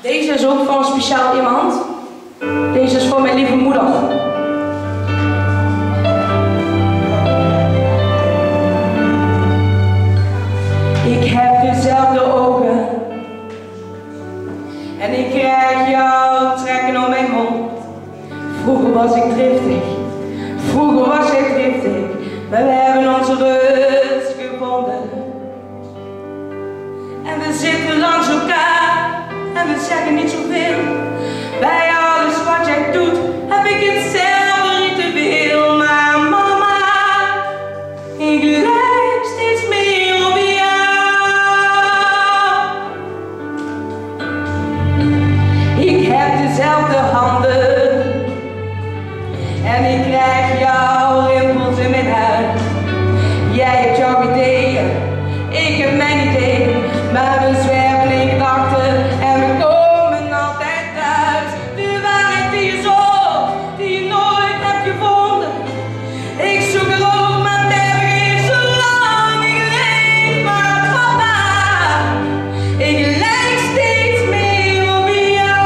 Deze is ook voor een speciaal iemand. Deze is voor mijn lieve moeder. Ik heb dezelfde ogen en ik krijg jouw trekken om mijn mond. Vroeger was ik driftig, maar we hebben onze rust gevonden. En we zitten langs elkaar en we zeggen niet zoveel. Bij alles wat jij doet heb ik hetzelfde ritueel. Maar mama, ik lijk steeds meer op jou. Ik heb dezelfde handen en ik krijg jouw rimpels in mijn huid. Jij hebt jouw ideeën, ik heb mijn ideeën, maar we zwerven in gedachten en we komen altijd thuis. De waarheid die je zocht, die je nooit hebt gevonden. Ik zoek er ook, maar het heb ik zolang ik leef. Maar papa, ik lijk steeds meer op jou.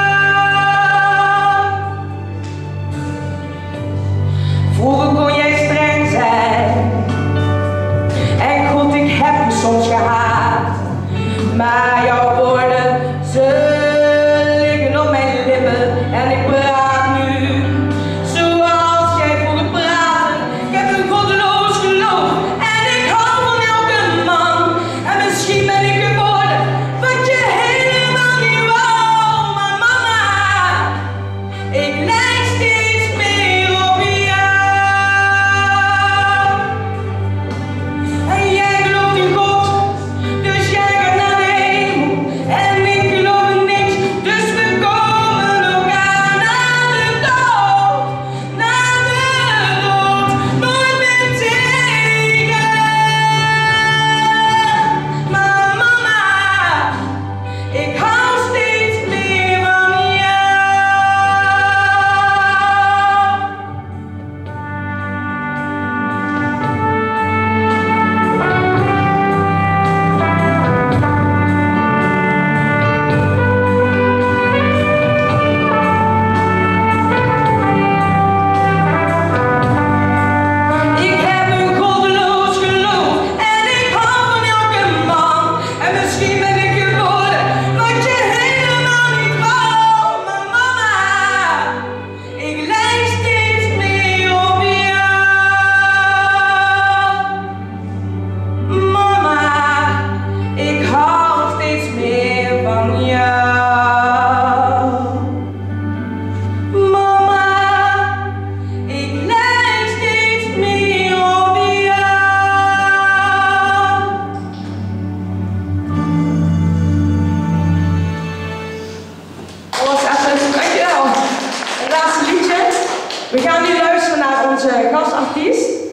Vroeger kon jij streng zijn en goed, ik heb je soms gehaat. Maar jouw woorden, ze liggen op mijn lippen en ik praat nu zoals jij vroeger praatte. Ik heb een goddeloos geloof en ik hou van elke man. En misschien ben ik geworden wat je helemaal niet wou. Maar mama, ik lijk steeds meer op jou. En jij gelooft in God, dus jij gaat naar de hemel. En ik geloof in niks, dus we komen elkaar naar de dood. Naar de dood, nooit meer tegen. Maar mama, ik hou steeds meer van jou. Ik heb een goddeloos geloof en ik hou van elke man. En misschien ben ik geworden wat je helemaal niet wou. Maar mama, ik lijk steeds meer op jou. Mama, ik hou steeds meer van jou. Mama, ik lijk steeds meer op jou. Dat was even, dankjewel. Het laatste liedje. We gaan nu luisteren naar onze gastartiest.